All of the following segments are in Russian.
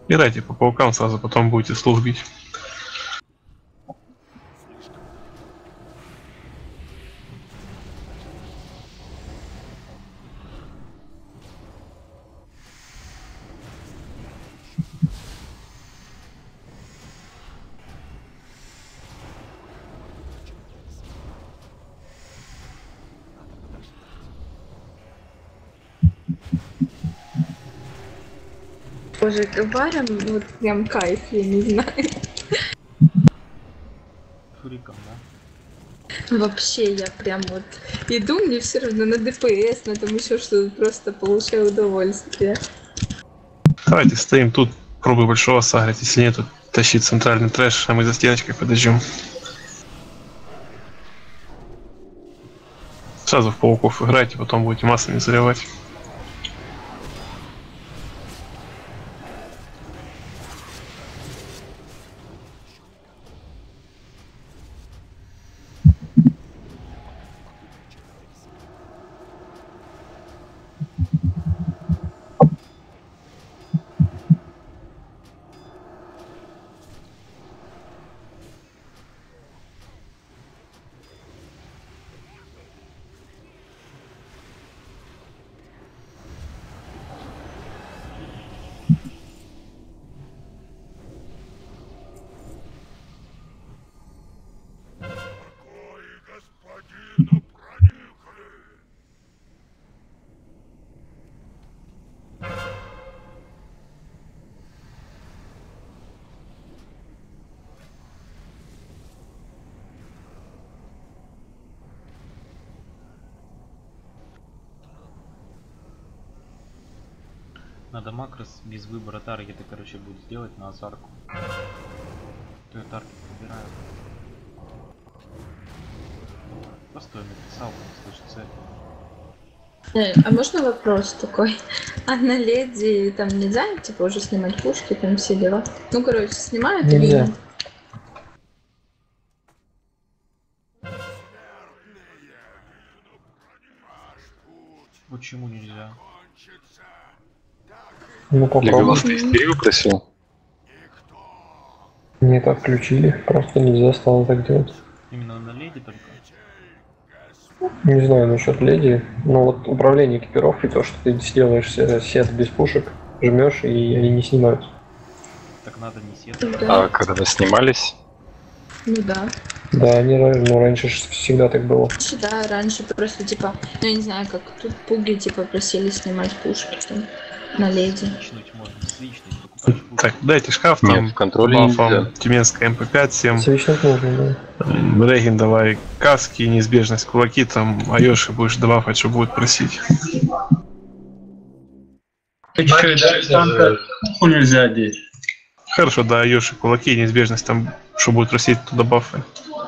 Играйте по паукам сразу, потом будете слух бить. Боже, варим, вот прям кайф, я не знаю. Фуриком, да? Вообще, я прям вот иду, мне все равно на ДПС, на там еще что-то, просто получаю удовольствие. Давайте стоим тут, пробуй большого сагрить, если нет, то тащи центральный трэш, а мы за стеночкой подождем. Сразу в пауков играйте, потом будете массами заливать. Надо макрос без выбора таргета, короче, будет сделать на азарку. То я таргет выбираю. Просто я написал, слышится. А можно вопрос такой? А на леди там нельзя, типа, уже снимать пушки, там все дела? Ну, короче, снимают или Нельзя. нет? Почему нельзя? Ну Для попробуй. голоса истерию просил. Нет, отключили. Просто нельзя стало так делать. Именно на леди только? Не знаю насчет леди, но вот управление экипировкой, то, что ты сделаешь сет без пушек, жмешь и они не снимаются. Так надо не сет. Да. А когда вы снимались, Ну да. Да, они раньше всегда так было. Да, раньше просто, типа, ну, я не знаю, как тут пуги, типа, просили снимать пушки там на леди. Свичнуть можно, свичнуть, покупаешь пушку. Так, дайте шкаф, Нет, там в контроле бафом нельзя. Тюменская МП5, 7. Свечнуть можно, да. Регин давай каски, неизбежность, кулаки, там Айоши будешь добавить, что будет просить. Танка нельзя одеть. Хорошо, да, Айоши, кулаки, неизбежность, там что будет просить, туда бафы.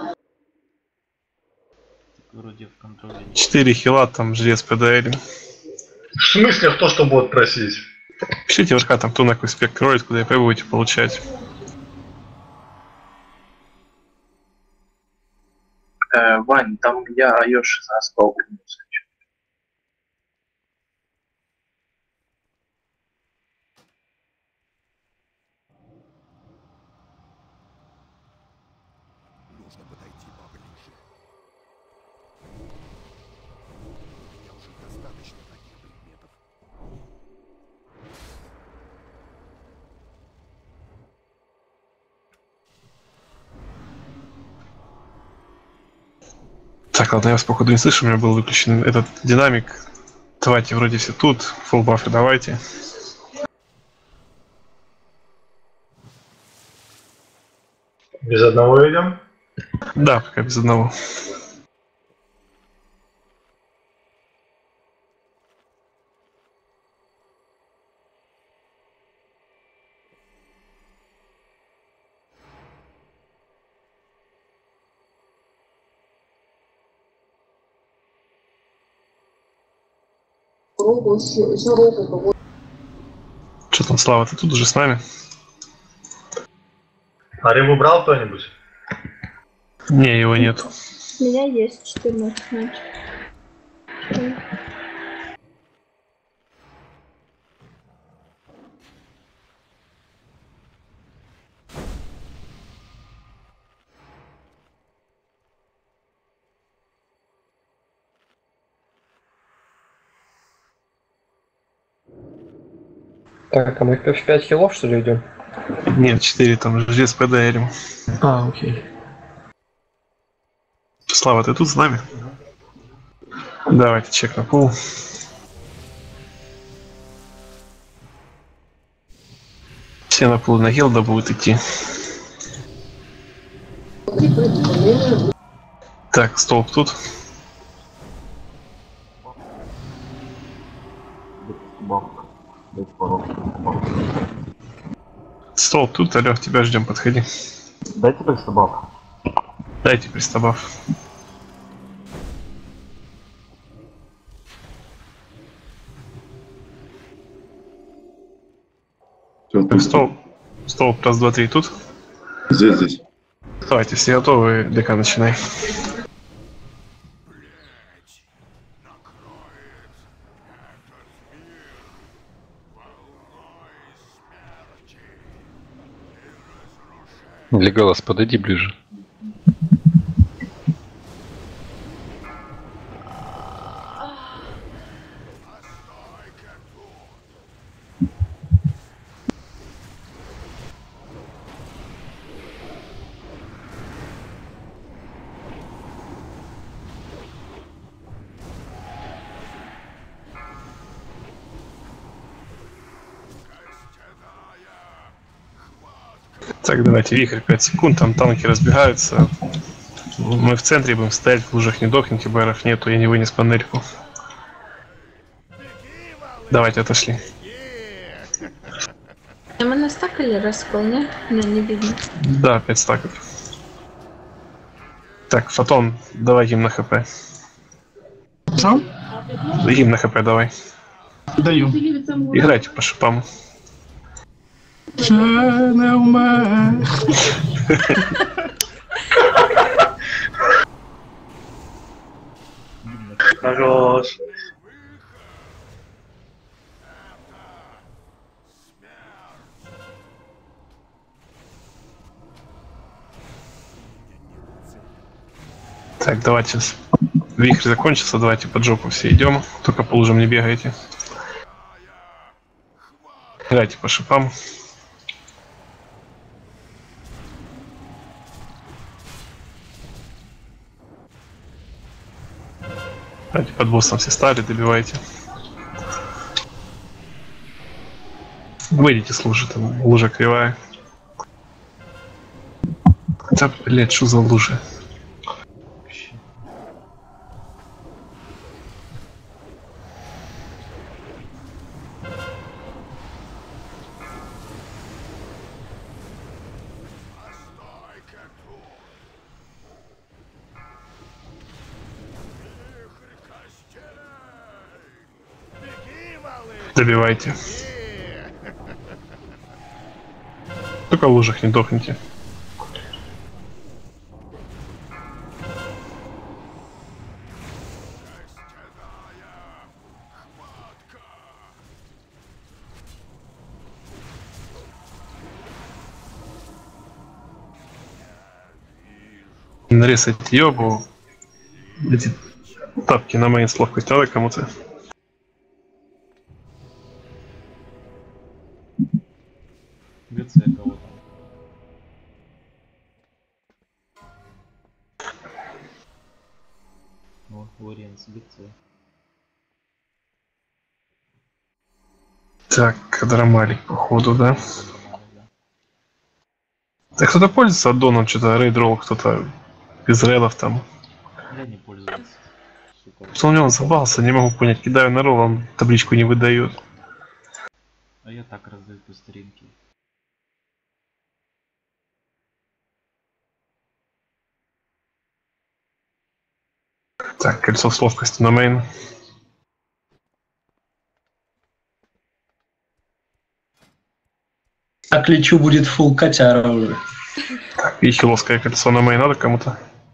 Вроде в контроле. 4 хила, там жрец ПДЛ. В смысле, кто что будет просить? Пишите в РК, там кто на какой спек ролит, куда ИП будете получать. Вань, там я Айоши за спал принес. Нужно подойти поближе. У меня уже достаточно таких предметов. Так, ладно, я вас походу не слышу, у меня был выключен этот динамик. Давайте, вроде все тут, фулл бафы давайте. Без одного идем? Да, пока без одного. Что там, Слава, ты тут уже с нами? А рыбу брал кто-нибудь? Не, его нет. У меня есть 14, значит. Так, а мы в 5 хилов, что ли, идем? Нет, 4 там жрец ПДРим. А, окей. Слава, ты тут с нами? Давайте чек на пул. Все на пул на хилда будут идти. Так, столб тут. Столб тут, Алёх, тебя ждем, подходи. Дайте пристабав. Дайте пристабав. Столб. Столб, раз, два, три тут. Здесь. Давайте, все готовы, ДК начинай. Леголас, подойди ближе. Так, давайте, вихрь 5 секунд, там танки разбегаются. Мы в центре будем стоять, в лужах не дохнете, БРов нету, я не вынес панельку. Давайте, отошли. А мы настакали раскол, не? Не видно. Да, 5 стаков. Так, Фотон, давай гимн на хп. Сам? Гимн на хп давай. Даю. Играйте по шипам. Ще не вмер. Хорош. Так, давайте. Вихрь закончился, давайте под жопу все идем. Только по лужам не бегайте. Играйте по шипам. Давайте под боссом все стали, добивайте. Выйдите с лужи, там лужа кривая. Да, блять, что за лужа? Добивайте. Только в лужах не дохните. Нарезать ёбу. Эти тапки на мейн с ловкостью надо кому-то. ГЦ кого-то. О, Лоренс, ГЦ. Так, Кадрамалик, походу, да? Так кто-то пользуется аддоном, что-то рейдролл, кто-то без релов там. Я не пользуюсь. Сука. Что у него он забался, не могу понять. Кидаю на ролл, он табличку не выдает. А я так раздаю по старинке. Так, кольцо с ловкостью на мейн. Так лечу будет фул котяра уже. Так, и хиловское кольцо на мейн надо кому-то?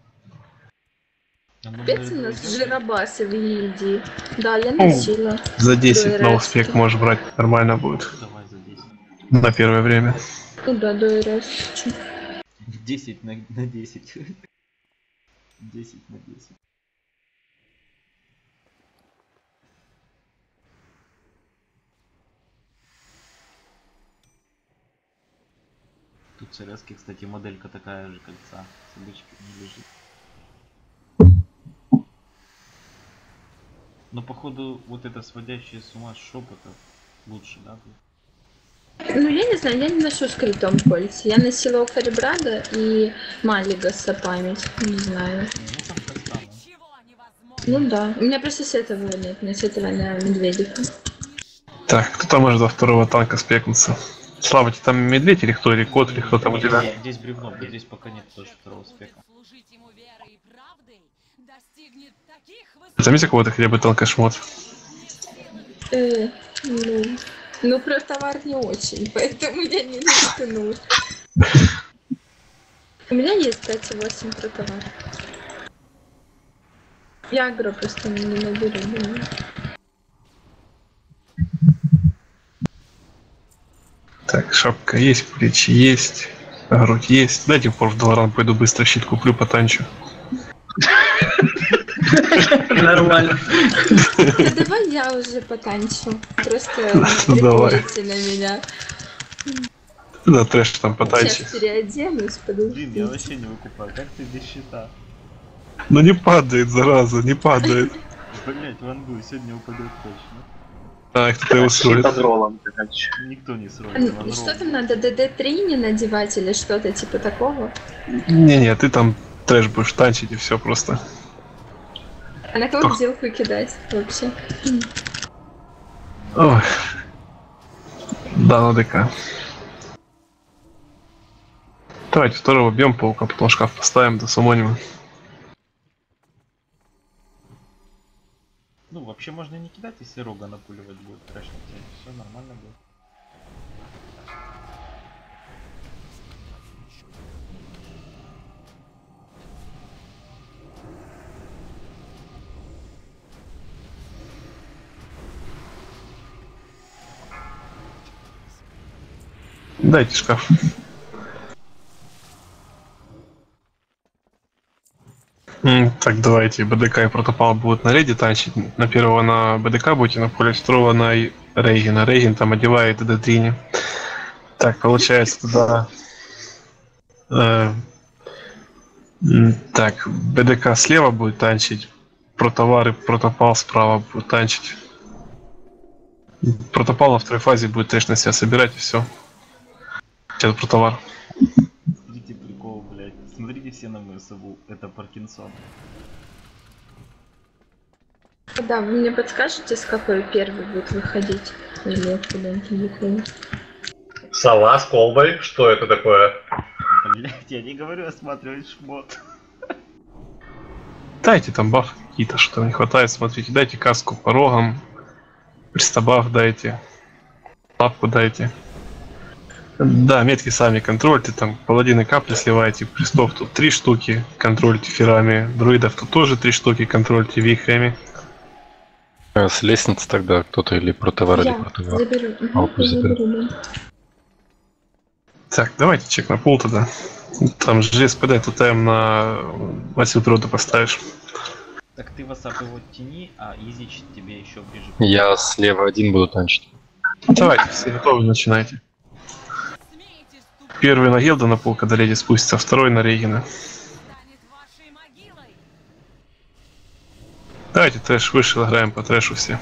Капец у нас жиробасы в гильдии. Да, я носила. За 10 на До успех РС. можешь брать, нормально будет. Давай за 10. На первое время. Ну да, до РС. 10 на 10. 10 на 10. Тут Царевский, кстати, моделька такая же кольца. Собачка не лежит. Но походу вот это сводящее с ума шепота лучше, да? Ну, я не знаю, я не ношу с критом кольца. Я носила у Фарибрада и Маллигаса память. Не знаю. Ну там кольца, Ну да. У меня просто с этого нет. У меня с этого на медведика. Так, кто там может до второго танка спекнуться? Слава, тебе там медведь или кто, или кот, или кто там у тебя? Здесь бревно, здесь пока нет тоже второго спека. Заметьте кого-то хотя бы танкошмот. Ну, про товар не очень, поэтому я не рискну. У меня есть 5,8 про товар. Я агро просто не наберу, думаю. Так, шапка есть, плечи есть, грудь есть. Дайте в Долларан, пойду быстро щит куплю, потанчу. Нормально. Да давай я уже потанчу. Просто приколите на меня. Да, трэш там потанчи. Сейчас переоденусь, Блин, я подожди. вообще не выкупаю. Как ты без щита? Ну не падает, зараза, не падает. Блять, Вангу сегодня упадет точно. А, кто-то его срулит. Под роллом, короче. Никто не сролит. Что там надо, ДД3 не надевать или что-то типа такого? Не-не, ты там трэш будешь танчить и все просто. А на кого сделку кидать вообще? Ой. Да, на ДК. Давайте второго бьем паука, потом шкаф поставим, досумоним. Ну, вообще можно не кидать, если рога напуливать будет. Трэш на тебе. Все нормально будет. Дайте шкаф. Так, давайте, БДК и протопал будут на леди танчить. На первого на БДК будете напулять, второго на Рейгена. Рейген там одевает ДД3. Так, получается туда... так, БДК слева будет танчить. Протовар и протопал справа будет танчить. Протопал на второй фазе будет трэш на себя собирать и все. Сейчас протовар. Видите прикол, блять. Смотрите все на мою сову. Это Паркинсон. Да, вы мне подскажете, с какой первый будет выходить? Или я куда-нибудь выходить? Сова с колбой, что это такое? Блять, я не говорю осматривать шмот. Дайте там баф какие-то, что там не хватает, смотрите. Дайте каску по рогам. Пристабаф дайте. Лапку дайте. Да, метки сами контрольте, там паладины капли сливайте, крестов тут 3 штуки, контрольте ферами, друидов тут тоже 3 штуки, контрольте вихрями. С лестницы тогда кто-то или протовар, или Я протовар. заберу. Алку Я заберу. заберу, да. Так, давайте чек на пул тогда. Там же СПД тут на Васил природу поставишь. Так ты васап его тяни, а Изич тебе еще ближе. Я слева один буду танчить. Давайте, все готовы, начинайте. Первый на Гелда на пул, когда леди спустится, второй на Рейгена. Давайте трэш выше, играем по трэшу все.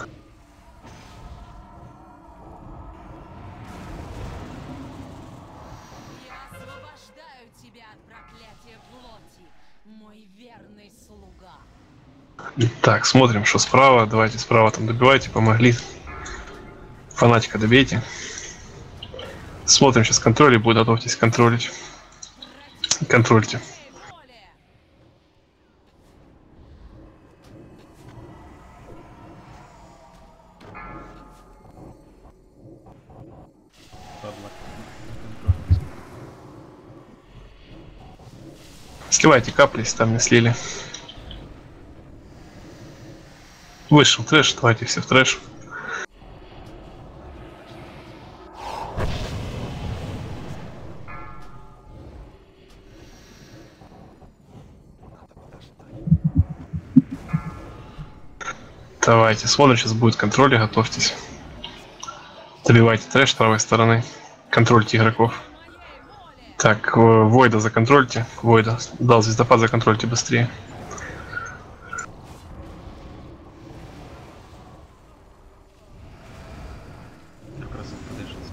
Так, смотрим, что справа. Давайте справа там добивайте, помогли. Фанатика добейте. Смотрим, сейчас контроль будет, готовьтесь контролить. Контрольте. Сливайте капли, если там не слили. Вышел трэш, давайте все в трэш. Давайте, смотрим, сейчас будет контроль, готовьтесь. Добивайте трэш с правой стороны. Контрольте игроков. Так, Войда законтрольте. Войда. Дал звездопад, законтрольте быстрее. Как раз подышится.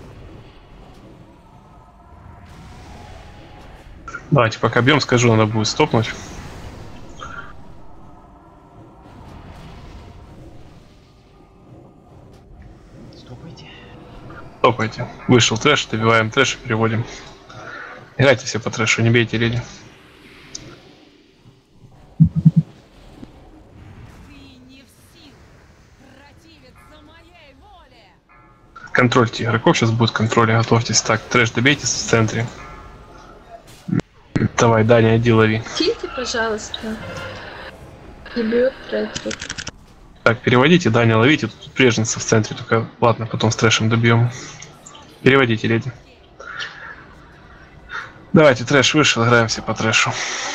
Давайте, пока бьем, скажу, надо будет стопнуть. Стопайте. Стопайте. Вышел трэш, добиваем трэш и переводим. Играйте все по трэшу, не бейте леди. Контрольте игроков, сейчас будет контроль, готовьтесь. Так, трэш добейте в центре. Давай, Даня, иди лови. Киньте, пожалуйста. Не бьет трэш. Так, переводите, Даня, ловите. Тут прежница в центре, только ладно, потом с трэшем добьем. Переводите, леди. Давайте, трэш вышел, играем все по трэшу.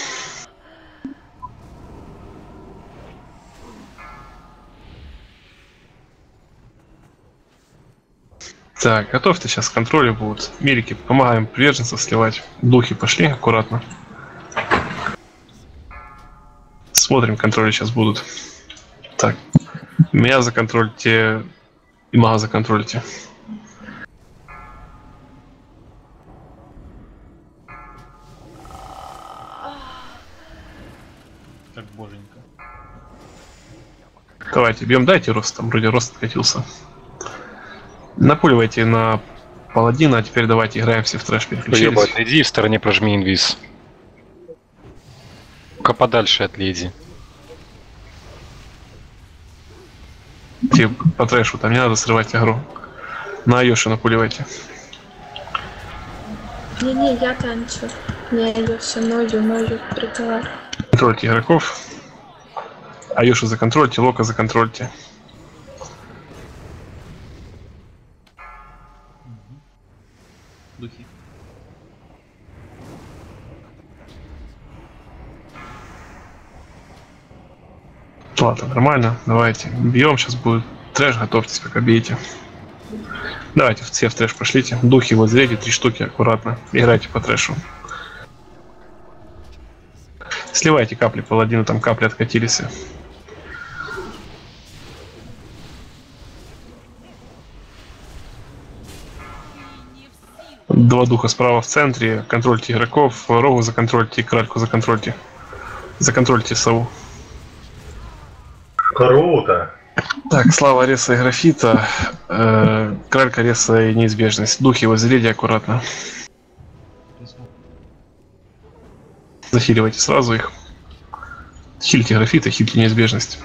Так, готовьте, сейчас контроли будут. Мирики, помогаем приверженцев сливать. Духи пошли, аккуратно. Смотрим, контроли сейчас будут. Так, меня законтрольте и мага законтрольте. Как боженька. Давайте, бьем, дайте рост, там вроде рост откатился. Напуливайте на паладина, а теперь давайте играем все в трэш, переключились. Ебать, иди в стороне прожми инвиз. Только подальше от леди. Типа по трэшу, там не надо срывать игру. На Айоши напуливайте. Не-не, я танчу. Не, Айоша, ною, прикрывай. Контрольте игроков. Айоши законтрольте, Лока законтрольте. Духи. Ладно, нормально, давайте. Бьем, сейчас будет трэш, готовьтесь, пока бейте. Давайте все в трэш пошлите. Духи вот зрите, 3 штуки, аккуратно. Играйте по трэшу. Сливайте капли паладина, там капли откатились. Два духа справа в центре. Контрольте игроков. Рогу законтрольте, кральку законтрольте. Законтрольте сову. Круто. Так, слава реса и графита. Кралька реса и неизбежность. Духи возледи аккуратно. Захиливайте сразу их. Хильте графита, хильте неизбежность.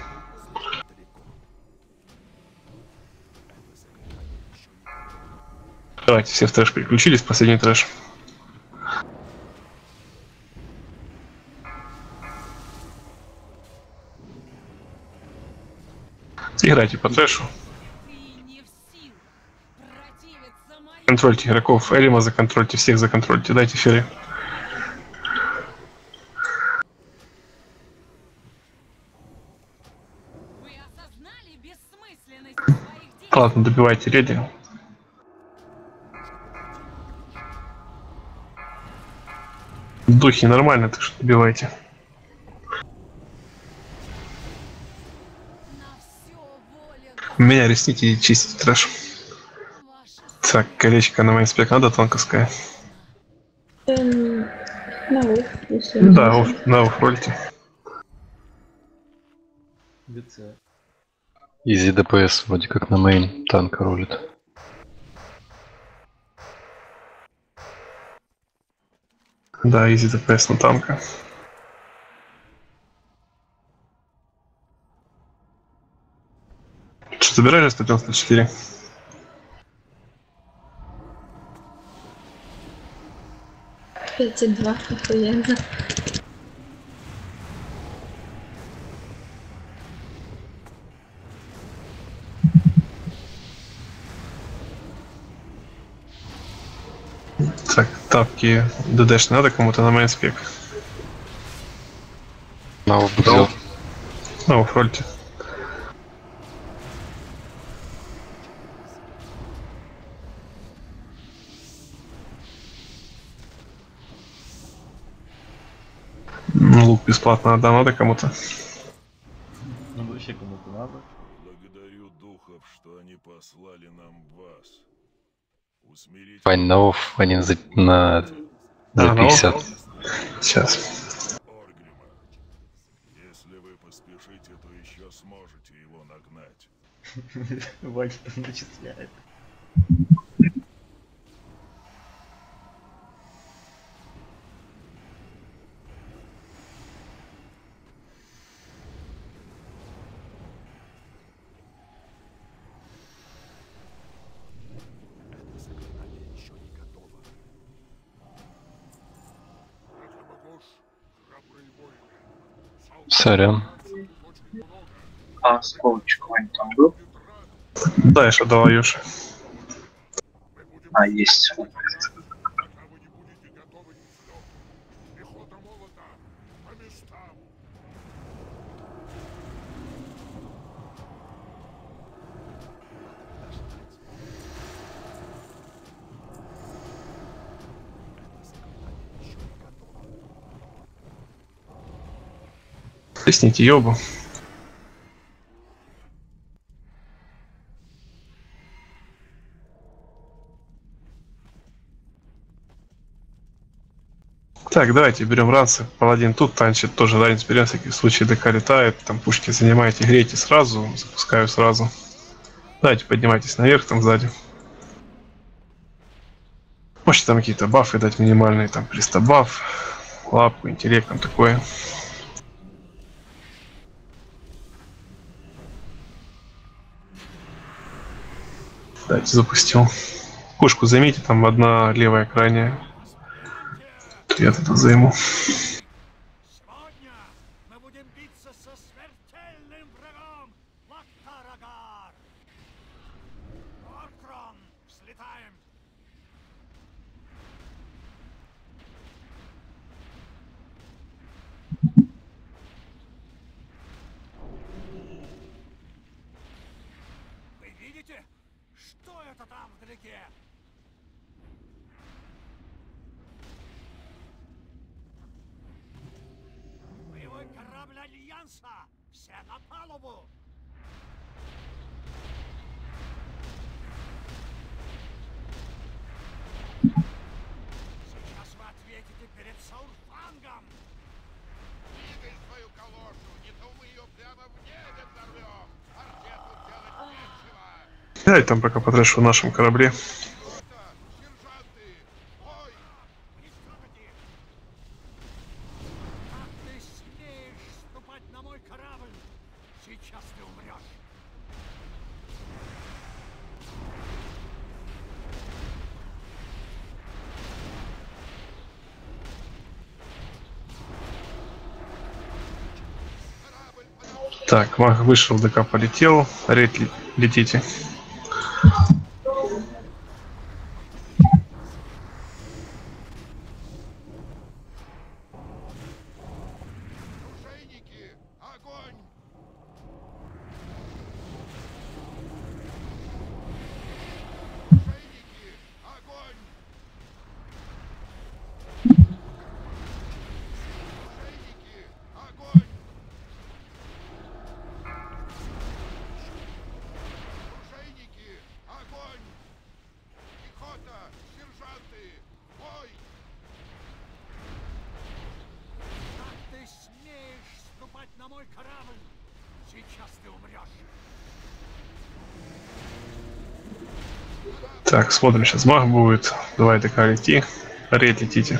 Давайте, все в трэш переключились, последний трэш. Играйте по трэшу. Контрольте игроков. Элима законтрольте, всех законтрольте. Дайте фери. Ладно, добивайте леди. Духи нормально, так что добивайте. Меня ресните и чистить трэш. Так, колечко на мейнспек надо тонкоская. На ух, если Да, на уфрольте. ГЦ. Изи ДПС вроде как на мейн танка рулит. Да, изи ДПС на танка. Что, забирали 194? эти два охуенно. Так, тапки ДДш надо кому-то на мейнспек. На взял. На уфрольте. бесплатно отдам, надо кому-то. Ну вообще кому-то надо. Благодарю духов, что они послали нам вас. Усмирить Вань, Наов, один за 50. Сейчас. Оргрима. Если вы поспешите, то еще сможете его нагнать. Вань там начисляет. Заклинание еще не готово. Храбрые воины. Сорян. А осколочек Вань там был? Да, еще дала Юши. А, есть. Пока вы не будете готовы к взлету. Пехота молота. По местам. Плесните ёбу. Так, давайте берем ранцы. Паладин тут танчит, тоже ранец берем, всякий случай ДК летает. Там пушки занимаете, грейте сразу, запускаю сразу. Давайте поднимайтесь наверх, там сзади. Можете там какие-то бафы дать минимальные, там пристабаф, лапку, интеллект, там такое. Давайте запустил. Пушку займите, там одна левая крайняя. Я это займу. Сегодня мы будем биться со смертельным врагом Лактарагар. Оркрон, взлетаем. Вы видите? Что это там вдалеке? Боевой корабль Альянса! Все на палубу! Сейчас вы ответите перед Саурфангом! Двигай свою калошу, не то мы ее прямо в небе взорвем! Артету делать нечего! Я там пока потрошу в нашем корабле. Сержанты! Ой! Не трогайте! Как ты смеешь ступать на мой корабль? Сейчас ты умрешь! Так, маг вышел, ДК полетел. Рейд летите. Оружейники! Огонь! Оружейники! Огонь! Оружейники! Огонь! Оружейники! Огонь! Пехота! Сержанты! Бой! Как ты смеешь ступать на мой корабль? Сейчас ты умрешь! Так, смотрим, сейчас маг будет. Давай ДК лети. Рейд летите.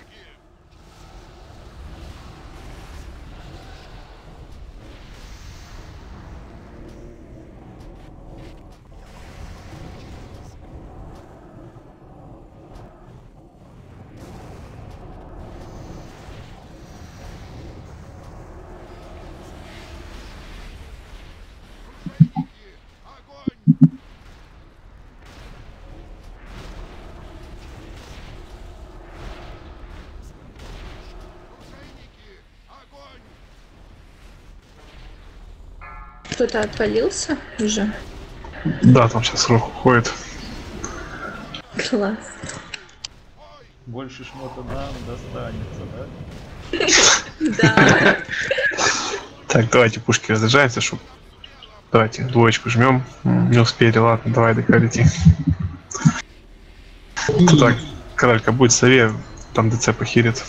Огонь! Оружейники! Огонь! Кто-то отвалился уже? Да, там сейчас срок уходит. Класс. Больше шмота нам достанется, да? Да. Так, давайте пушки разряжаемся, чтоб... Давайте, двоечку жмем. Не успели, ладно, давай, ДК лети. Тут так, королька будет сове, там ДЦ похирит.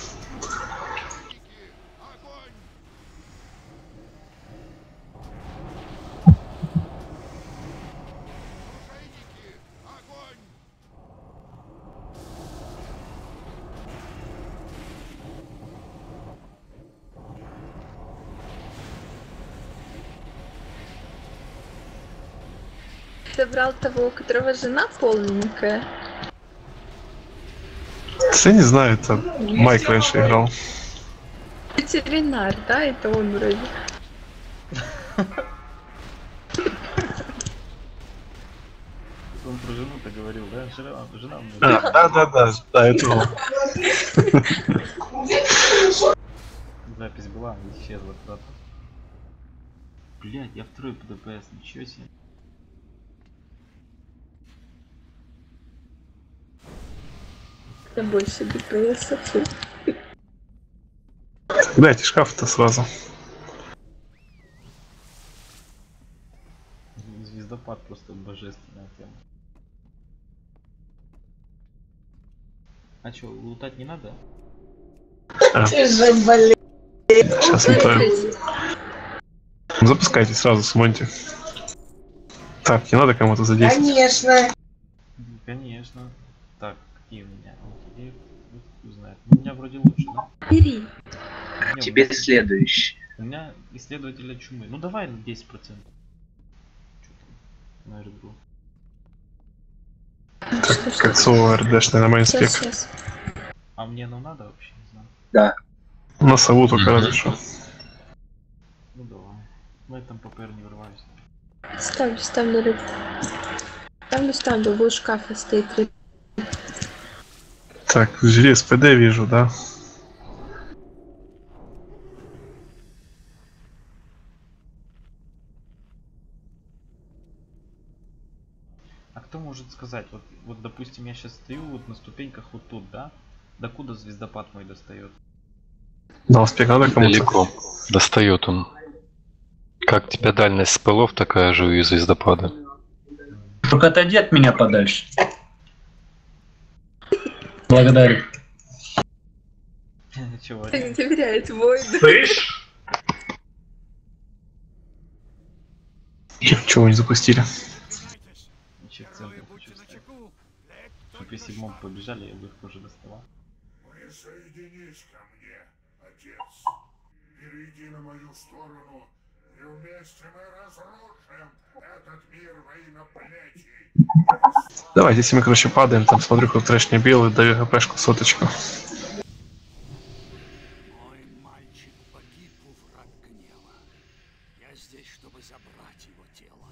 Ты брал того, у которого жена полненькая. Я не знаю, это Майк раньше играл. Ветеринар, да? Это он вроде. Он про жену-то говорил, да? Жена у меня. Да, это он. Запись была, исчезла куда-то. Блять, я второй по ДПС, ничего себе. Я больше ДПС. Дайте шкаф-то сразу. Звездопад просто божественная тема. А чё, лутать не надо? Сейчас лутаю. Запускайте сразу с Монти. Так, не надо кому-то задействовать. Конечно. Конечно. Так, какие у меня? Кто знает. У меня вроде лучше, да? Бери. Не, Тебе у меня- следующий. У меня исследователя чумы. Ну давай на 10%. Что там? На РДУ. Кольцо РДшное на майнспек. Сейчас. А мне оно надо вообще, не знаю. Да. На сову только разве что. Ну давай. Ну я там ППР не вырываюсь. Ставлю рыбу. Ставлю, в шкафе стоит рыба. Так, желез ПД вижу, да? А кто может сказать, вот допустим я сейчас стою вот на ступеньках вот тут, да? Докуда звездопад мой достает? На успех надо кому-то? Далеко. Достает он. Как у тебя дальность спылов, такая же и звездопада. Только отойди от меня подальше. Благодарю. Чего? Так не доверяет Войду. Слышь? Чего вы не запустили? Еще в центре хочу встать. Чтоб при седьмом побежали, я бы их тоже доставал. Присоединись ко мне, отец. Перейди на мою сторону, и вместе мы разрушим этот мир во имя плети. Давайте, если мы, короче, падаем, там смотрю, как трэш не белый, даю ГПшку соточку. Мой мальчик погиб у врат гнева. Я здесь, чтобы забрать его тело.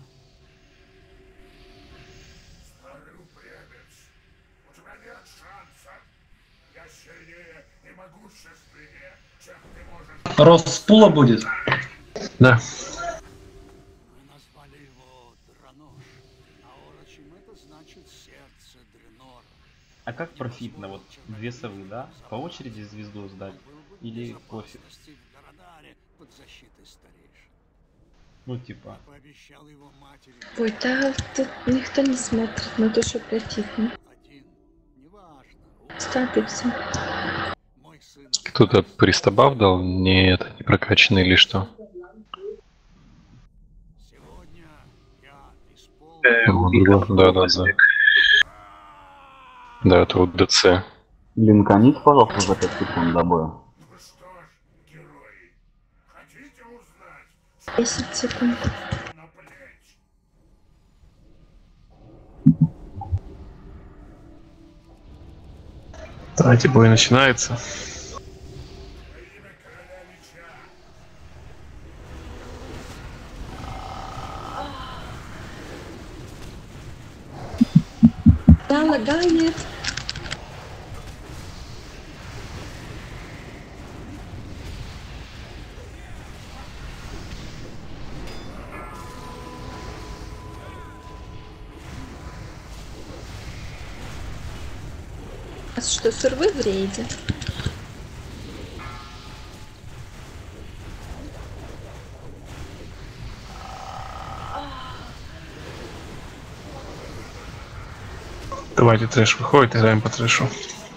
Старый упрямец, у тебя нет шанса. Я сильнее и могущественнее, чем ты можешь... Рост с пула будет? Да. Мы назвали его Дранош. На орочем это значит сердце Дренора. А как профитно, вот две совы, да? По очереди звезду сдать? Или пофиг? Под защитой старейшин. Ну типа. Пообещал его матери Ой, да, тут никто не смотрит на то, что противно. один. Неважно. Ставится. Мой сын Кто-то пристабав дал? Не, это не прокачанный или что? сегодня я исполнил. Да. Да, это вот ДЦ. Линканись, пожалуйста, за 5 секунд до боя. Ну что ж, герои, хотите узнать 10 секунд. на плечи? Давайте, бой начинается. Да, лагает. А что, сурвы в рейде? Давайте трэш выходит, играем по трэшу.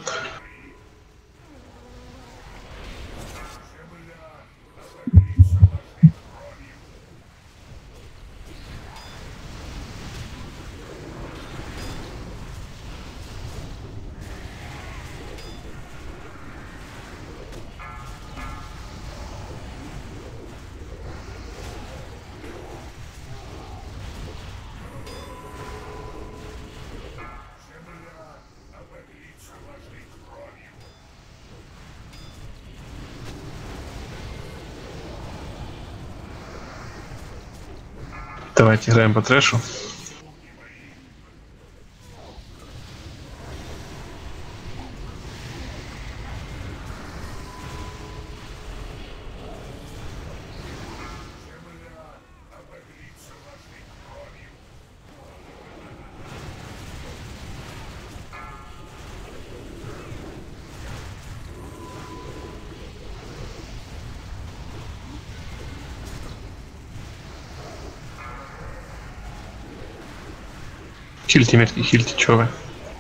Давайте играем по трэшу. Хильте, метки, хильте, чё вы?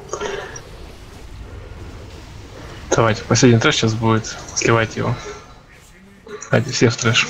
Давайте, последний трэш сейчас будет. Сливайте его. Давайте все в трэш.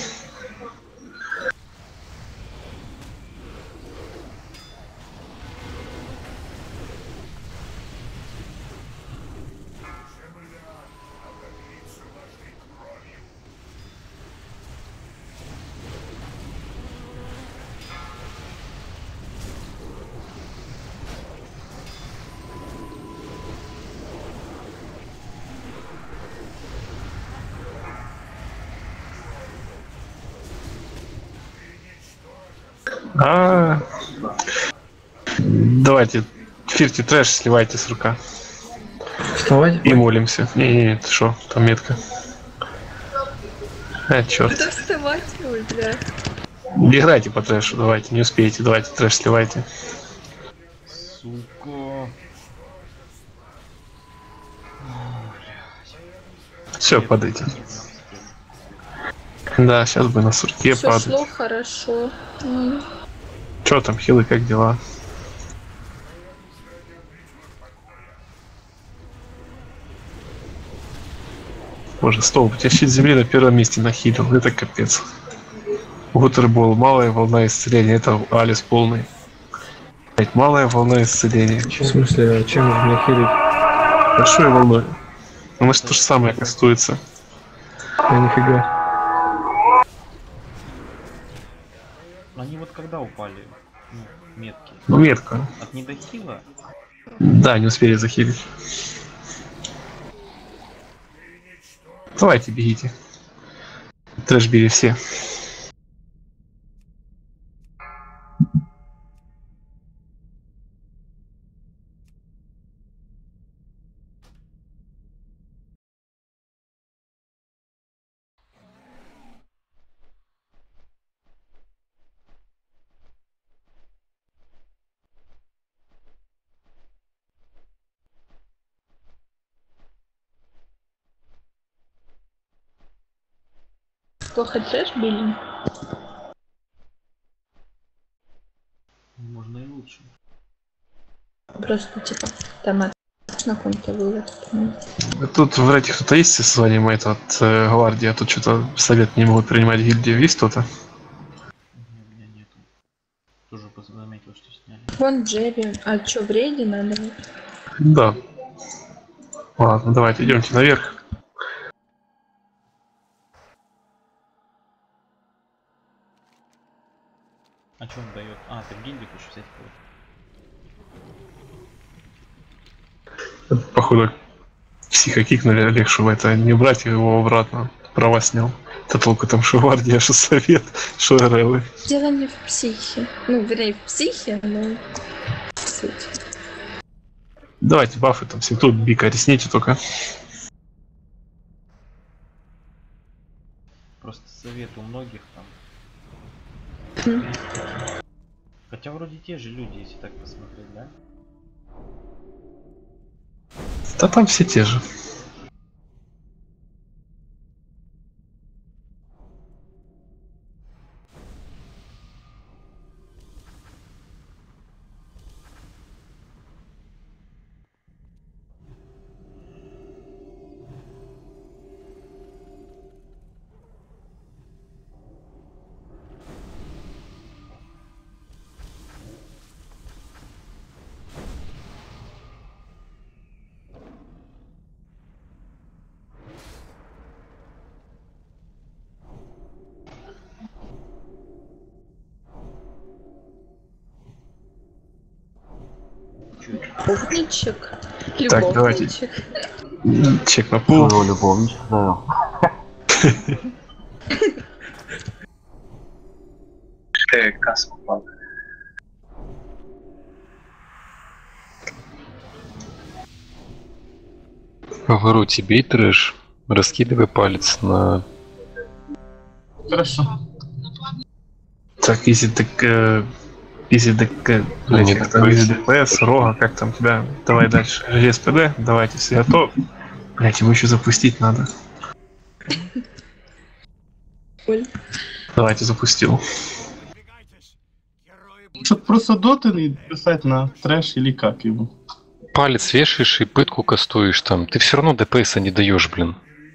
Давайте, фирте трэш, сливайте с рука. Вставать? И молимся. Не, ты шо, там метка. Чёрт. Куда вставать, ой, бля. Играйте по трэшу, давайте, не успеете, давайте трэш сливайте. Сука. Все, падайте. Да, сейчас бы на сурке Все падать. шло хорошо. Чё там, хилы, как дела? Боже, столб, у тебя щит земли на первом месте нахилил, это капец. Уотербол, малая волна исцеления, это Алис полный. Блять, малая волна исцеления. В смысле, чем нужно меня хилить? Большой волной. У нас то же самое кастуется. Нифига. Они вот когда упали? Ну, метки. Ну, метка. От недохила? Да, не успели захилить. Давайте, бегите. Трэш бери все. Плохо трэш били? Можно и лучше. Просто типа там на ком-то вывод. Тут в этих кто-то есть со званием этот гвардии, а тут что-то совет не могут принимать гильдию. Есть кто-то? У меня нету. Тоже заметил, что сняли. Вон Джерри. А чё, в рейде надо? Да. Ладно, давайте идемте наверх. А что он дает? А, ты в гильдию хочешь взять кого-то? Походу психа кикнули Олегшу, это не брать его обратно. Права снял. Это толку там, что гвардия, что совет, что РЛы. Дело не в психе. Ну, вернее, в психе, но в сути. Давайте бафы там все тут, бика, ресните только. Просто совет у многих там. Хотя вроде те же люди, если так посмотреть, да? Да там все те же. Любовничек. Так, давайте. Любовничек. Чек на пул. Своего любовничка завел. Каску падает. Говорю, тебе трэш. Раскидывай палец на... Хорошо. Так, если так... Если так... Блять, Нет, как там, если ДПС, Рога, как там тебя... Давай дальше. СПД, давайте, все готовы. Блять, его еще запустить надо. Оль. Давайте, запустил. Что, просто доты и писать на трэш или как его? Палец вешаешь и пытку кастуешь там. Ты все равно ДПС не даешь, блин.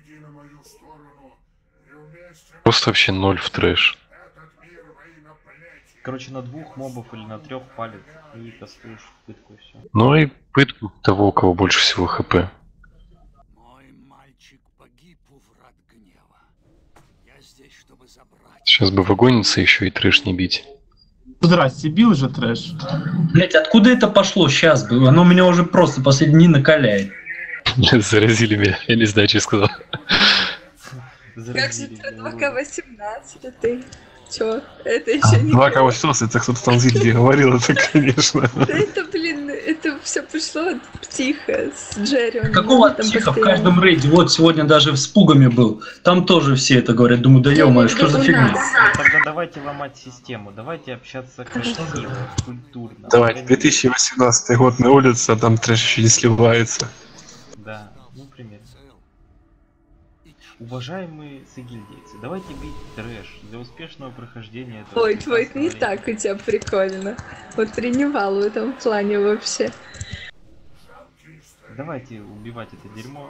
Просто вообще ноль в трэш. Короче, на 2 мобов или на 3 палит и кастуешь пытку и все. Ну и пытку того, у кого больше всего хп. Мой мальчик погиб у врат гнева. Я здесь, чтобы забрать. Сейчас бы вагониться еще и трэш не бить. Здрасте, бил же трэш. Блять, откуда это пошло сейчас бы? Оно меня уже просто последние дни накаляет. Заразили меня, я не знаю, что я сказал. Как же про 2К18 ты? Чё? Это еще не... 2К18, это кто-то там в гильдии говорил, это, конечно. Да это, блин, это все пришло тихо с Джерри. он Какого там тихо в постоянно. каждом рейде? Вот сегодня даже с пугами был. Там тоже все это говорят. Думаю, да ё-моё, что за фигня? Ну, тогда давайте ломать систему, давайте общаться красиво, культурно. Давайте, 2018 год на улице, а там трэш еще не сливается. Да, ну примерно. Уважаемые сагильдейцы, давайте бить трэш для успешного прохождения этого. Ой, твой прекрасного не рейда. так у тебя прикольно. Вот тренивал в этом плане вообще. Давайте убивать это дерьмо,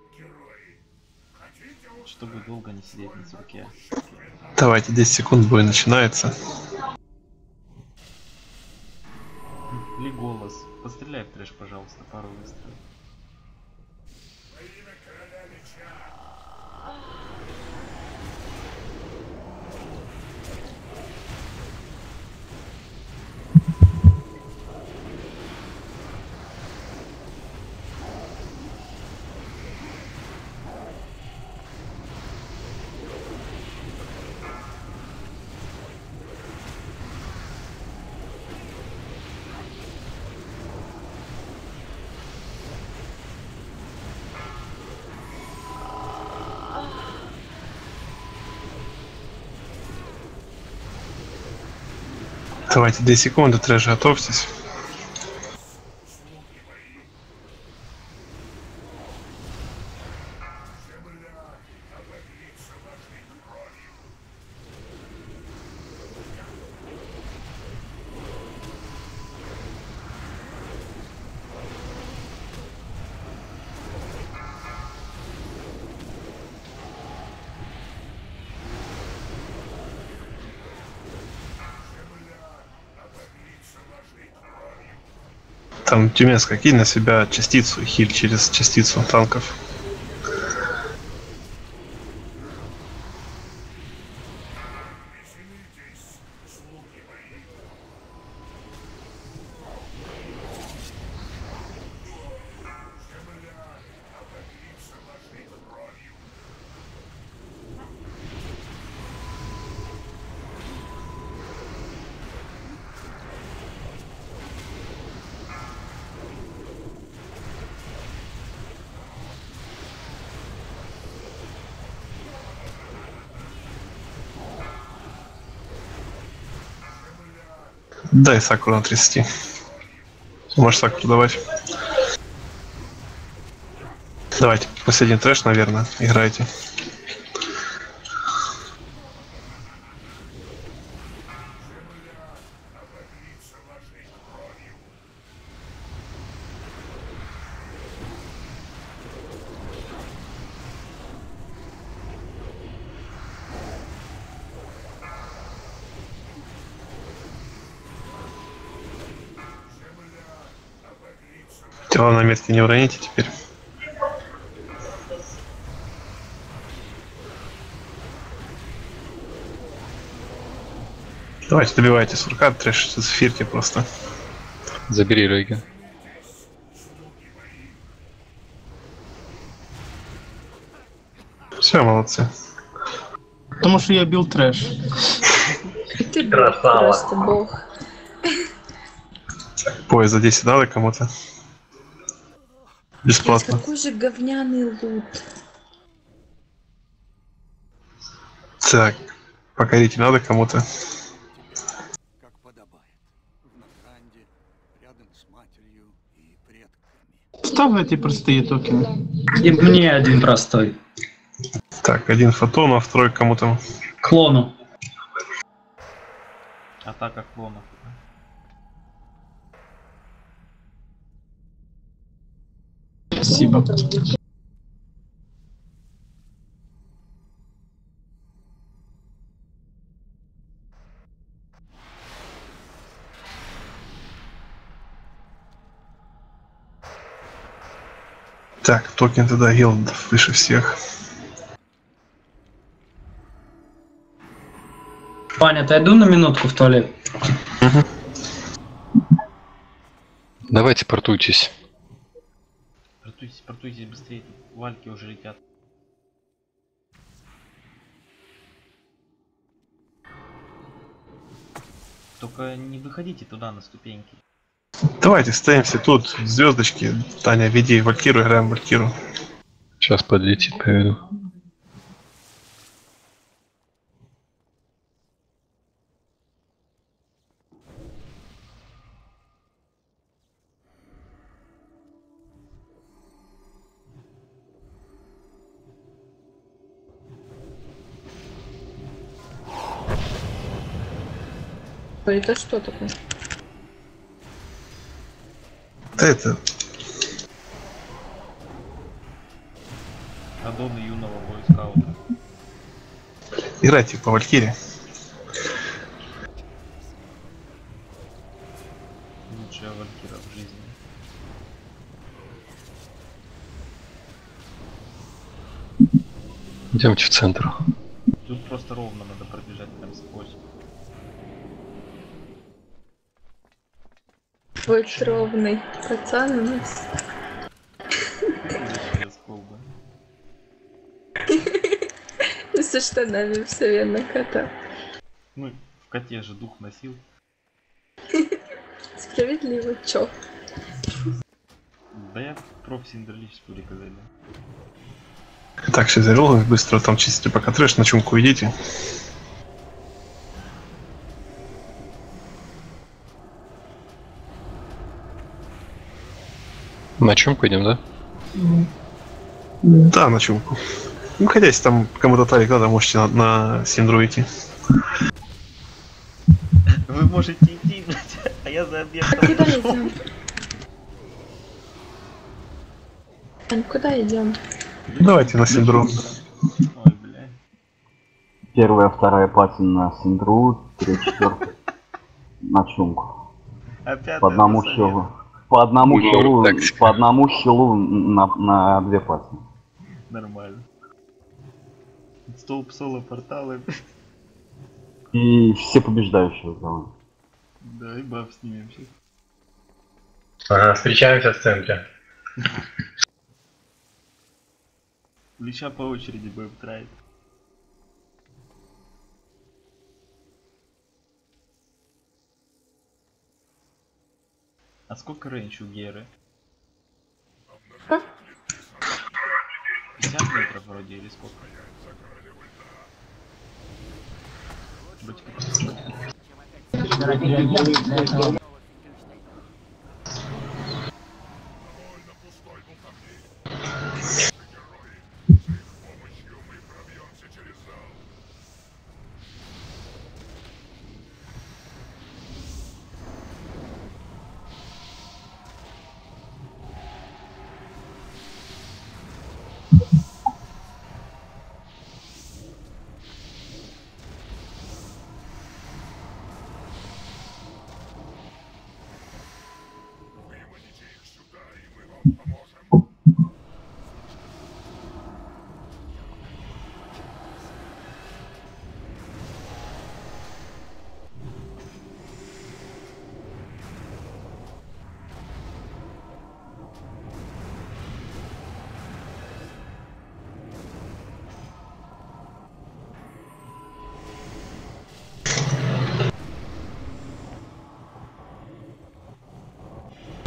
чтобы долго не сидеть на цепке. Давайте, 10 секунд, бой начинается. Ли голос. Постреляй в трэш, пожалуйста, пару выстрелов. Давайте, 2 секунды, трэш, готовьтесь. Там Тюменская, кинь на себя частицу, хиль через частицу танков. Дай Сакуру на 30. Можешь Сакуру давать. Давайте, последний трэш, наверное, играйте. Тело на метке не уроните теперь. Давайте добивайте сурка, трэш с эфирки просто. Забери Рейга. Все, молодцы. Потому что я бил трэш. Ты Красава. просто бог. Поезд за 10 дали кому-то. Бесплатно. Какой же говняный лут. Так, покорить надо кому-то. Как подобает. В Нахранде, рядом с матерью и предками. Ставь эти простые токены. И мне один простой. Так, один фотон, а второй кому-то. Клону. Атака клонов. Спасибо. Так, токен тогда гилд выше всех. Ваня, отойду на минутку в туалет. Давайте портуйтесь. Портуйтесь быстрее, тут вальки уже летят. Только не выходите туда на ступеньки. Давайте стоимся тут, звездочки. Таня, веди Валькиру, играем Валькиру. Сейчас подлетит, поведу. Ой, это что такое? Да это... Аддоны юного бойскаута. Играйте по Валькире. Лучшая валькира в жизни. Идемте в центр. Тут просто ровно надо пробежать прям сквозь. Будь ровный пацан у нас. Без колбы. Со штанами все верно кота. Ну, в коте же дух носил. Справедливо, чё? Да я профсиндролическую реказали. Так, сейчас зарелогнусь быстро, там чистите пока трэш, на чумку идите. На чем пойдем, да? Да, на чумку. Ну, хотя если там кому-то тарик надо, можете на Синдру идти. Вы можете идти, блядь, а я за объектом. Куда идем? Ань, куда идем? Давайте на Синдру. Ой, блядь. Первая, вторая пати на Синдру, третья, четвертая на Чумку. Опять По одному щелу. По одному щелу, тактика. по одному щелу на две пати. Нормально. Столб соло порталы. И все побеждающие зоны. Да, и баф снимем сейчас. Ага, встречаемся в центре. Лича по очереди будем тратить. А сколько рейндж у Геры? 50 метров вроде или сколько?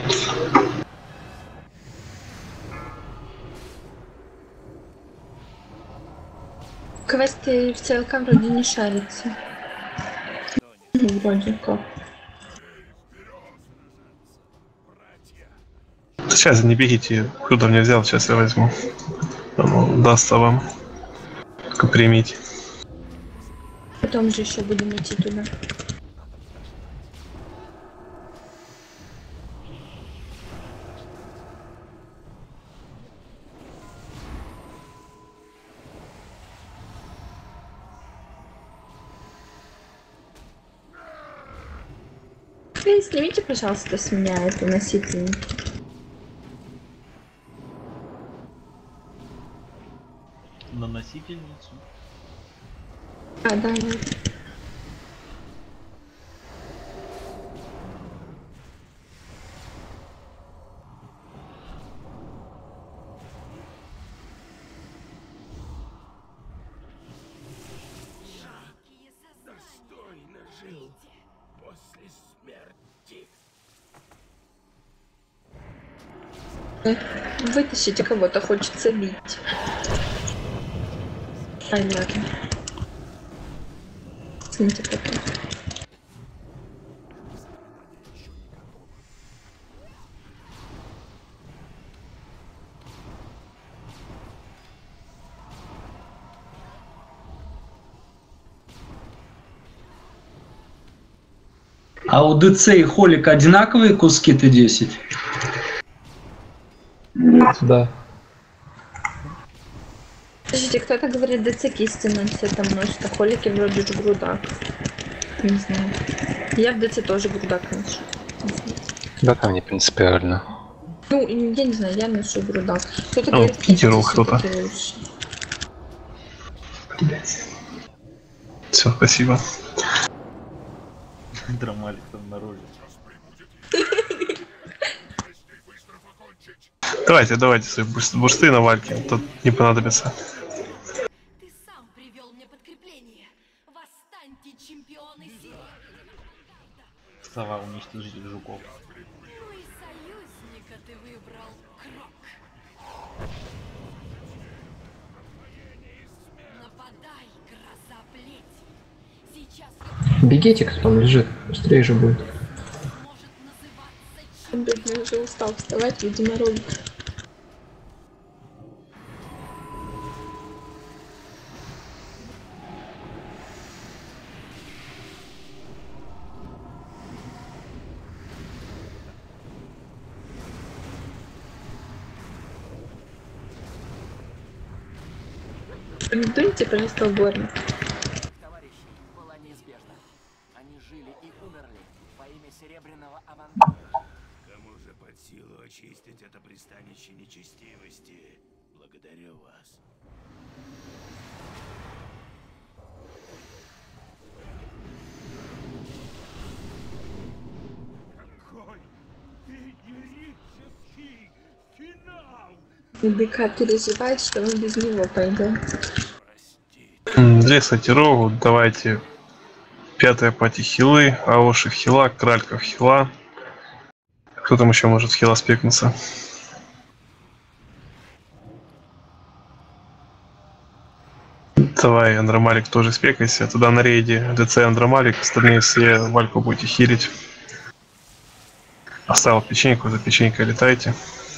Квесты в ЦЛК вроде не шарятся. Ну, вроде как. Сейчас не бегите, кто-то мне взял, сейчас я возьму. Он удастся вам. Только примите. Потом же еще будем идти туда. Снимите, пожалуйста, с меня эту носительницу. На носительницу. А, да. Вытащите кого-то, хочется бить. Понятно. Смотрите, потом. А у ДЦ и Холик одинаковые куски Т-10? Да. Подождите, кто-то говорит, ДЦ истинным цветом носит, а холики вроде же грудак. Не знаю. Я в ДЦ тоже грудак ношу. Да, там не принципиально. Ну, я не знаю, я ношу грудак. Кто-то О, говорит, Питеру кто-то. Все, спасибо. Драмалик там на роли. Давайте свои бурсты на вальке, тут не понадобится. Ты сам привел мне подкрепление. Восстаньте, чемпионы Северного авангарда. Сова, уничтожитель жуков. Ну и союзника ты выбрал, Крок. Нападай, гроза плети. Сейчас Бегите, кто там лежит, быстрее же будет. может называться Бедный уже устал вставать, видимо, ролик. Дуньте, пожалуйста, уборник. Товарищи, была неизбежна. Они жили и умерли во имя Серебряного авангарда. Кому же под силу очистить это пристанище нечестивости? Благодарю вас. Какой феерический финал! ДК переживает, что мы без него пойдем. Ресайте рогу, давайте 5-я пати хилы, Аоши в хила, Кралька в хила. Кто там еще может в хила спекнуться? Давай, Андромалик тоже спекайся. Туда на рейде ДЦ Андромалик, остальные все вальку будете хилить. Оставил печеньку, за печенькой летайте.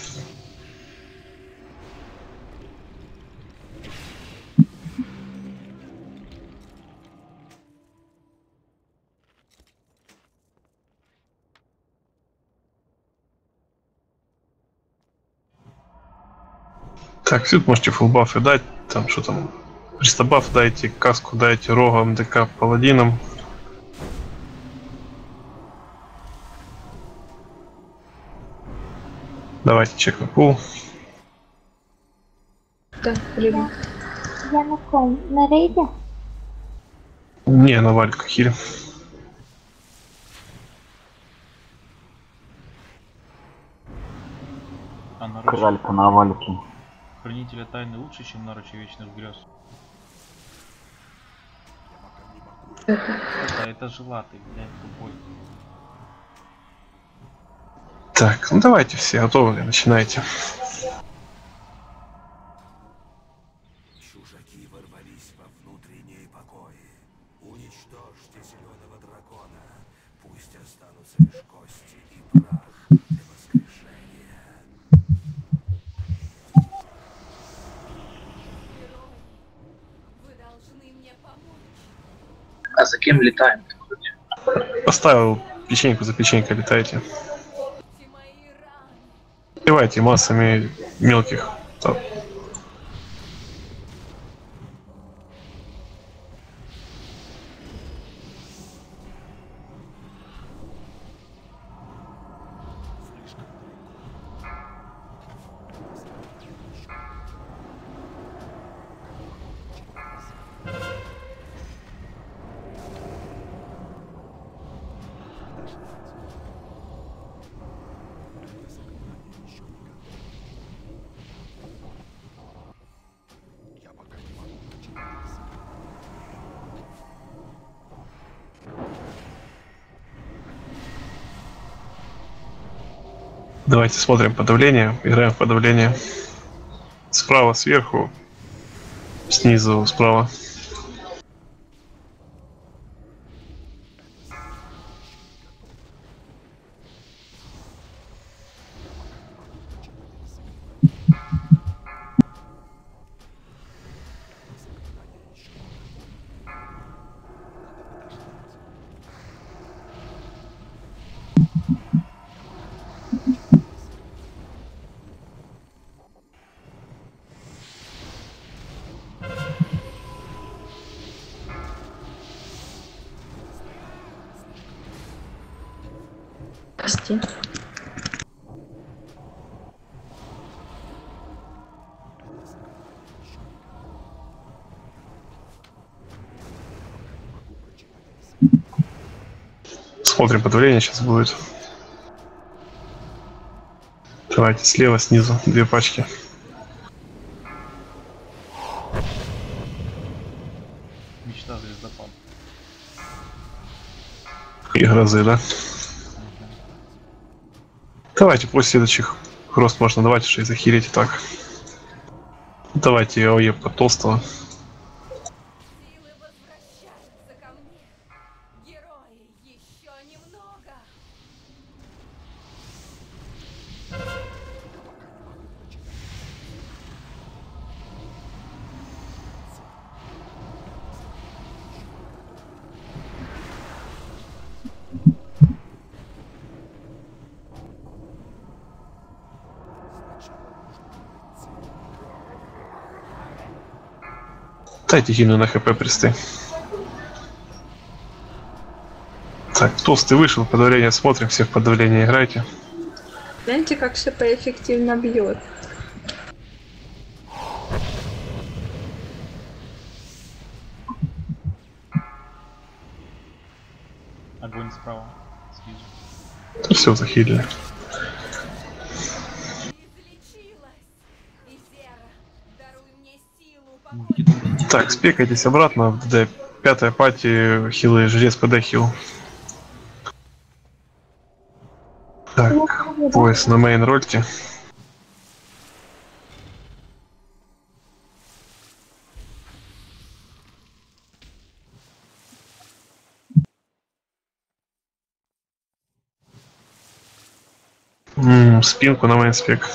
Так, сюда можете фулбафы дать, там что там, пристабаф дайте, каску дайте, рогам, ДК, паладинам. Давайте чек на пул. Да, рыба. Я на ком? На рейде? Не, на вальку хиль. А наручи... Кралька на вальке. Хранителя тайны лучше, чем наручи вечных грез. Это желатый, блядь, тупой. Так, ну давайте все готовы, начинайте. Чужаки ворвались во внутренние покои. Уничтожьте зеленого дракона. Пусть останутся лишь кости и прах для воскрешения. Вы должны мне помочь. А за кем летаем? Поставил печеньку за печенькой, летайте. Убивайте массами мелких. Так. Давайте смотрим подавление, играем в подавление. Справа, сверху, снизу, справа. Прости. Смотрим подавление сейчас будет. Давайте слева, снизу, 2 пачки. Мечта звездопад. И грозы, да? Давайте после следующих хрост можно, давайте же и захилить и так. Давайте АОЕ по толстого. Силы возвращаются ко мне. Герои, еще немного. Дайте хильную на хп присты. Так, толстый вышел, подавление смотрим, все в подавление играйте. Знаете, как ШП эффективно бьет? Огонь справа, снизу. Все захилили. Так, спекайтесь обратно в ДД. 5-я пати, хилы, жрец ПД хил. Так, пояс на мейн рольте. Спинку на мейн спек.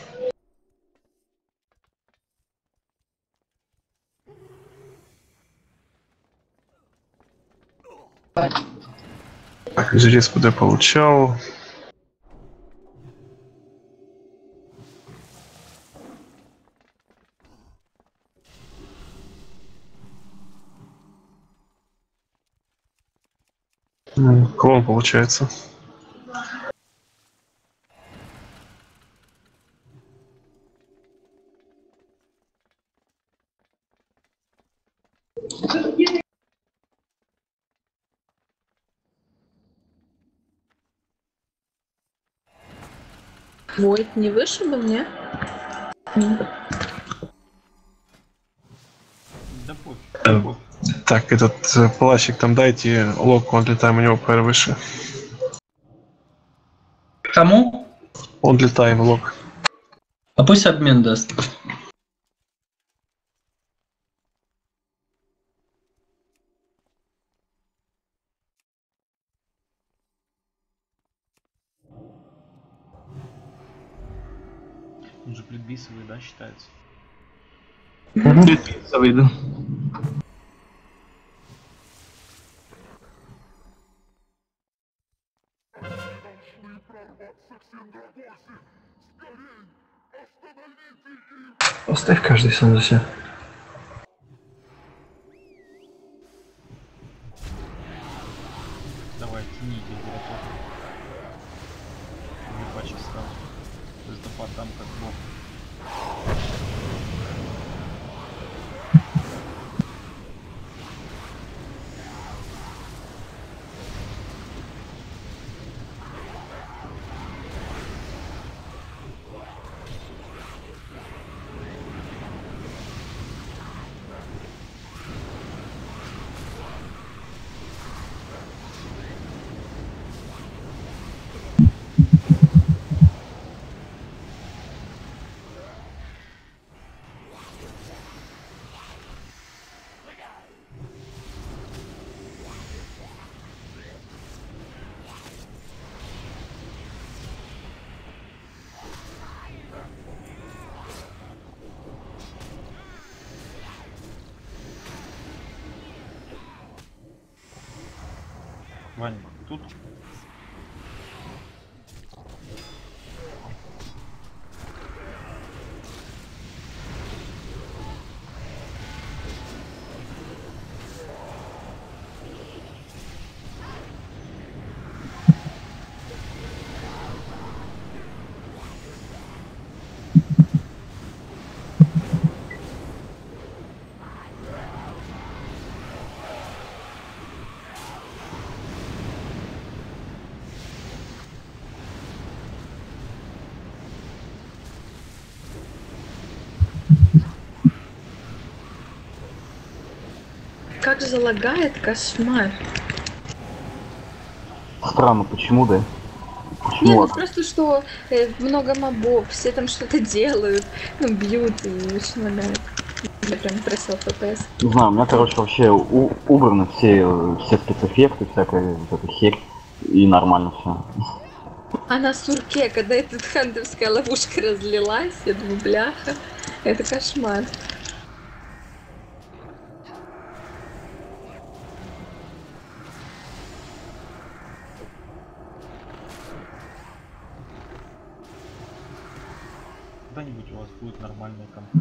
Так, жрец ПД получал. Клон получается. Войд не вышибл, не? Да пофиг. Так, этот плащик там дайте, локу отлетаем, у него ПР выше. Кому? Он для таймлок. А пусть обмен даст. Он же предбисовый, да, считается? Предписывай, да. Оставь каждый сам за себя. Давай, тяни температуру. Не паче сразу. Звездопад там как бог. Ваня, тут? Как залагает, кошмар. Странно, почему, да? Нет, Почему? ну просто что много мобов, все там что-то делают, ну бьют и очень лагает. Я прям просил ФПС. Не знаю, у меня, короче, вообще убраны все спецэффекты, всякая вот эта херь, и нормально все. А на сурке, когда эта хантовская ловушка разлилась, я думаю, бляха, это кошмар. Когда-нибудь у вас будет нормальная компания.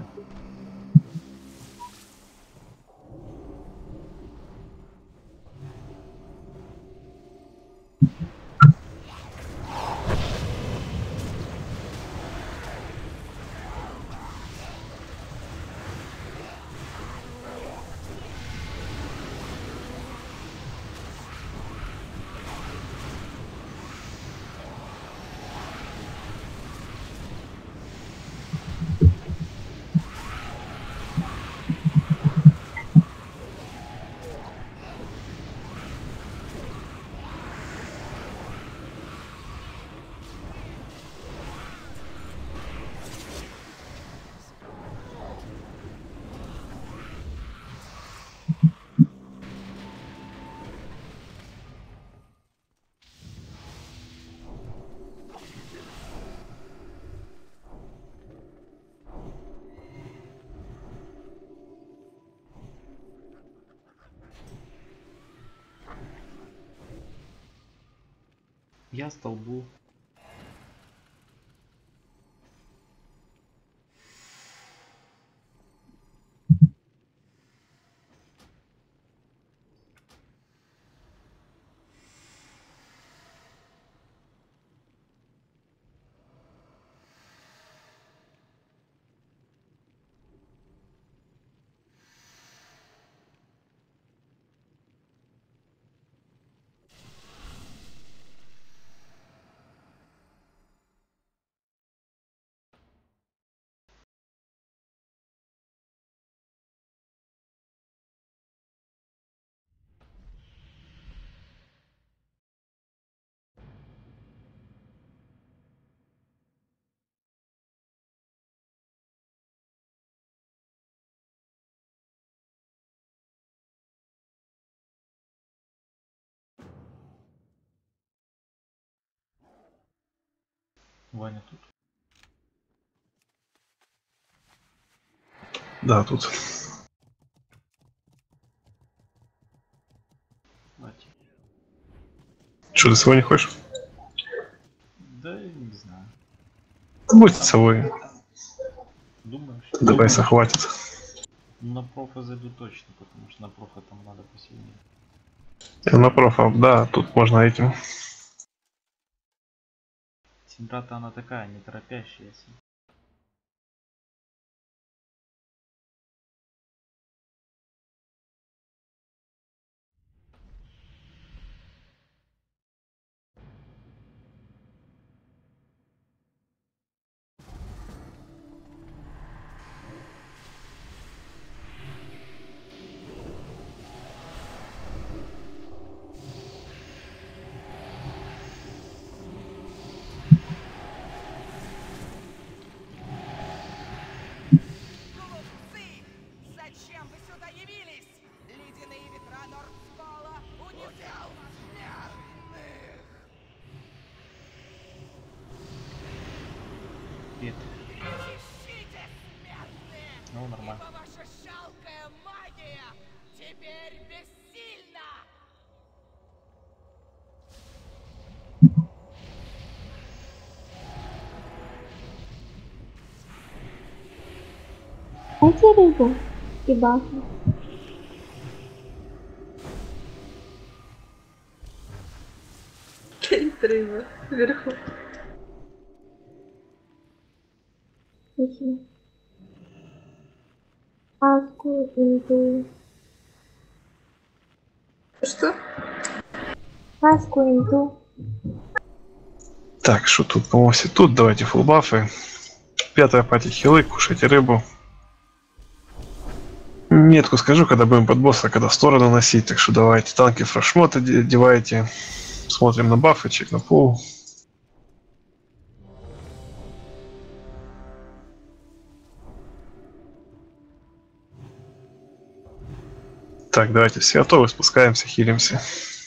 Я столбу. Ваня тут. Да, тут. Давайте. Что, ты свой не хочешь? Да, не знаю. Будь совой. Думаешь? Давай, хватит. Ну, на профа зайду точно, потому что на профа там надо посильнее. На профа, да, тут можно этим. Синдрата она такая, не торопящаяся. Зачем вы сюда явились? Ледяные ветра Нордскола унесел смертных! Ищите, смертные! Ну, нормально. Ибо ваша жалкая магия теперь бессильна! Дайте рыбу и бафы. Стоит рыба вверху. Спасибо. Аску инту. Что? Аску инту. Так, что тут? По-моему, все тут. Давайте фулбафы. 5-я пати хилы, кушайте рыбу. Метку скажу, когда будем под босса, когда в сторону носить. Так что давайте танки фрашмота одевайте. Смотрим на бафы, чек на пол. Так, давайте все готовы, спускаемся, хилимся.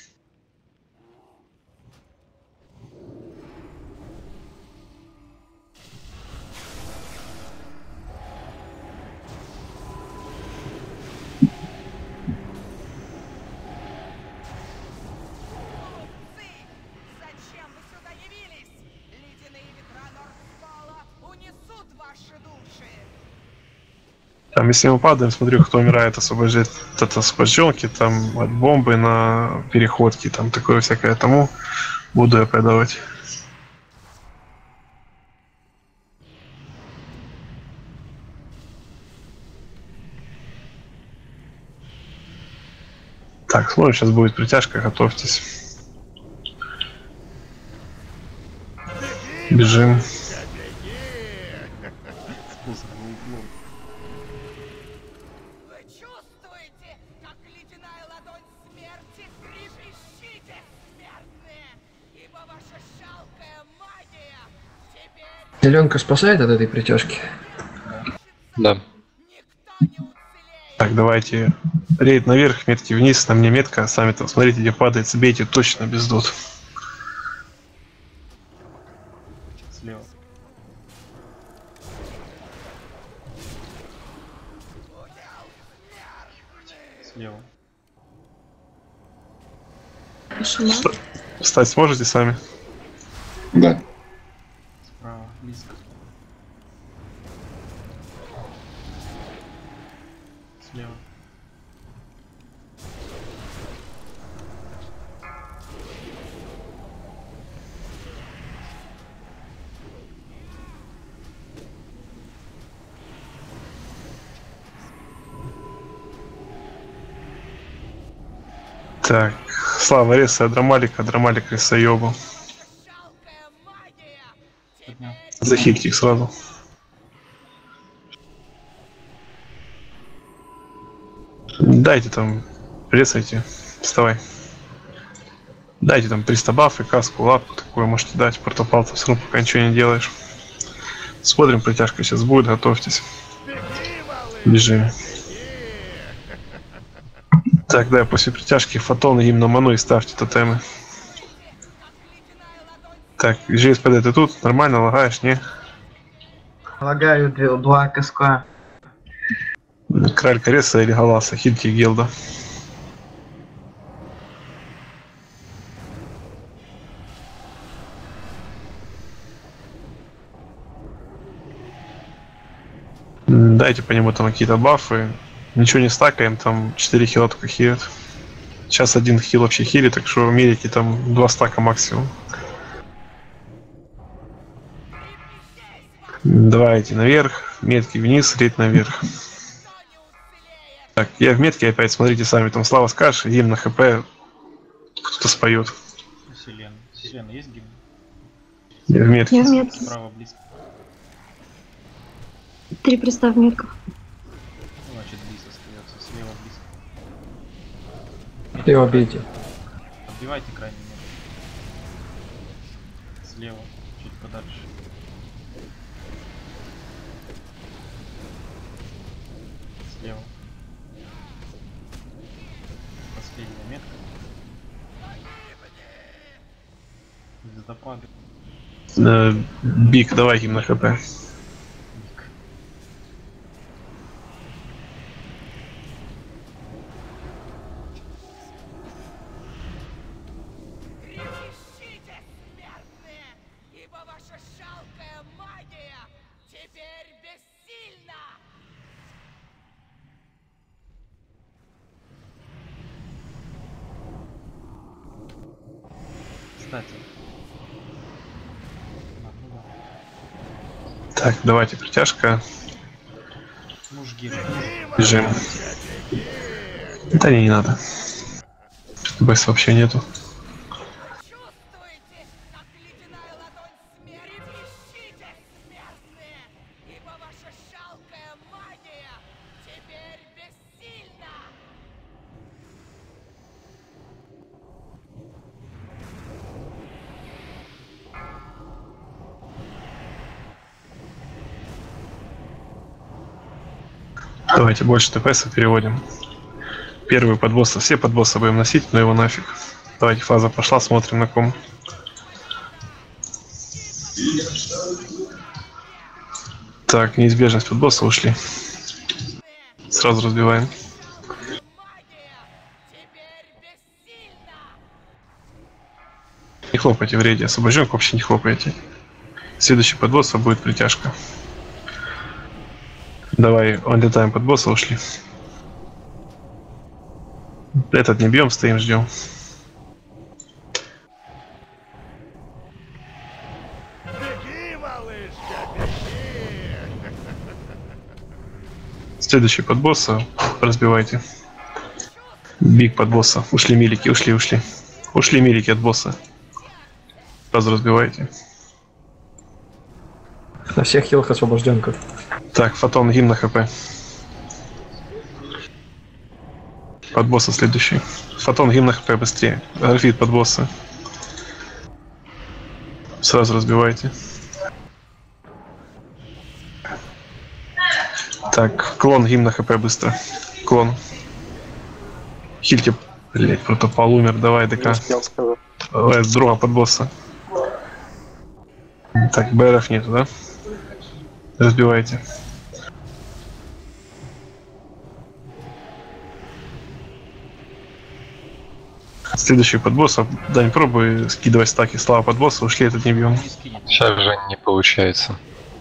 Зачем вы сюда явились? Ледяные ветра Нордскола унесут ваши души! Там, если мы падаем, смотрю, кто умирает, освобождает от освобожденки, там от бомбы на переходке, там такое всякое, тому буду я продавать. Так, смотрим, сейчас будет притяжка, готовьтесь. Бежим. Спуск в углу. Вы чувствуете, как ледяная ладонь смерти трепещите, смертные! Ибо ваша жалкая магия теперь Зеленка спасает от этой притяжки? Да. Так, давайте рейд наверх, метки вниз, на мне метка, сами там смотрите, где падает, сбейте точно без дот. Слева. Слева. Встать сможете сами? Да. Справа, близко. Слева. Так, Слава, резай Адрамалик рисоёбу. Захильте их сразу. Дайте там, резайте, вставай. Дайте там 300 баф и каску, лапу такую можете дать, портопал, ты все равно пока ничего не делаешь. Смотрим, притяжка сейчас будет, готовьтесь. Бежим. Так, да, после притяжки фотон и гимн ману и ставьте тотемы. Так, GSPD, ты тут? Нормально лагаешь, не? Лагаю 2 КСК. Краль Кареса или Галаса, Хильки Гелда. Дайте по нему там какие-то бафы. Ничего не стакаем, там 4 хила только хилят. Сейчас один хил вообще хилит, так что в Америке там 2 стака максимум. Давайте наверх, метки вниз, рейд наверх. Так, я в метке опять, смотрите сами, там Слава скажешь, гимн на ХП, кто-то споет. Селена. Селена, есть гимн? Я в метке. Я в метке. Справа близко. 3 пристав метков. Значит, близ остается. Слева близко. Ты его бейте. Отбивайте крайний метр. Слева, чуть подальше. Слева. Последняя метка. Звездопады. Биг, давай гимн на ХП. Кстати. Так, давайте притяжка. Ну жги. Бежим. Да не надо. БС вообще нету. Давайте больше ТПС переводим. Первый подбосса, все подбосса будем носить, но его нафиг. Давайте, фаза пошла, смотрим на ком. Так, неизбежность подбосса ушли. Сразу разбиваем. Не хлопайте в рейде, освобожденку вообще не хлопайте. Следующий подбосса будет притяжка. Давай, он летаем под босса, ушли. Этот не бьем, стоим, ждем. Беги, малышка, беги! Следующий под босса, разбивайте. Биг под босса. Ушли милики, ушли. Ушли милики от босса. Сразу разбивайте. На всех хилах освобожденка. Так, фотон гимн на ХП. Под босса следующий. Фотон гимн на ХП быстрее. Графит под босса. Сразу разбивайте. Так, клон гимн на ХП быстро. Клон. Хильте. Блять, протопал умер. Давай, ДК. Друга под босса. Так, БРФ нету, да? Разбивайте. Следующий подбосс. Дань, пробуй скидывать стаки. Слава подбосса. Ушли, этот не бьем. Сейчас же не получается.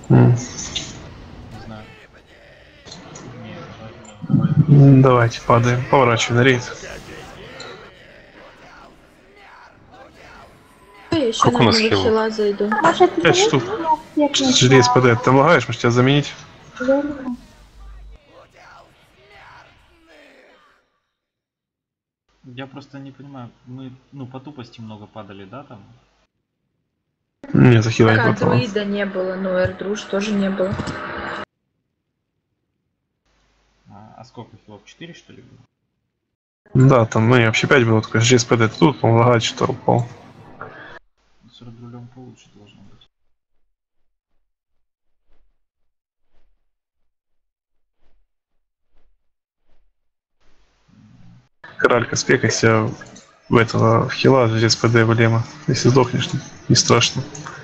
Давайте, падаем. Поворачивай на рейд. Я еще Сколько на у нас одного хилов? хила зайду. 5 штук. Желез падает. Ты лагаешь, может тебя заменить? Я просто не понимаю, мы, по тупости много падали, да, там? Нет, захила не Пока хватало. друида не было, но Эрдруш тоже не было. А сколько хилов? 4, что ли, было? Да, там, вообще 5 было, только желез падает. Тут, по-моему, лагает, что упал. С рулем получше должно быть. Кралька, спекайся. в этого в хила, жрец ПД в Лема. Если сдохнешь, не страшно.